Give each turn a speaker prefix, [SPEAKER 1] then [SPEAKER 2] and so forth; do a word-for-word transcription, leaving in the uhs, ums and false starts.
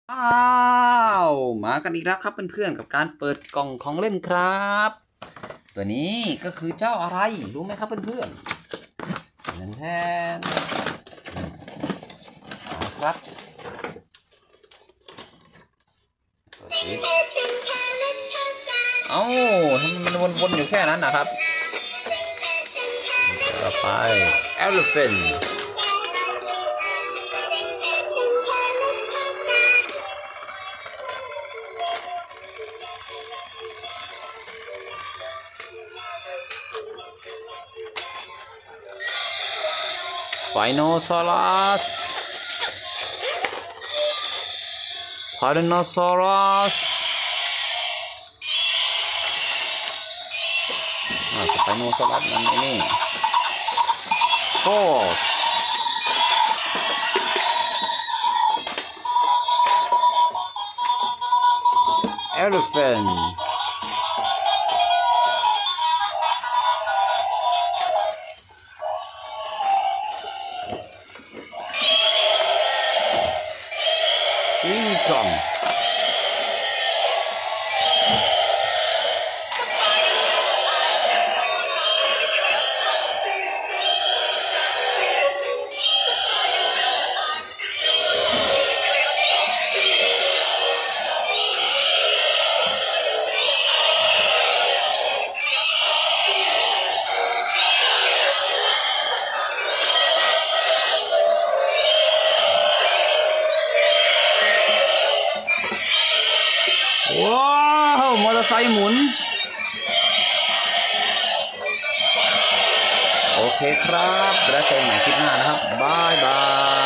[SPEAKER 1] อ้าวมากันอีกแล้วครับเพื่อนๆกับการเปิดกล่องของเล่นครับตัวนี้ก็คือเจ้าอะไรรู้ไหมครับเพื่อนๆนั่นแทนครับเอ้าทำไมมันวนๆอยู่แค่นั้นนะครับต่อไป elephant Spinosaurus Tyrannosaurus อ่า Spinosaurus มันไอ้นี่ Horse Elephant Lincolnว้าวมอเตอร์ไซค์หมุนโอเคครับแล้วเจอกันใหม่คลิปหน้านะครับบายบาย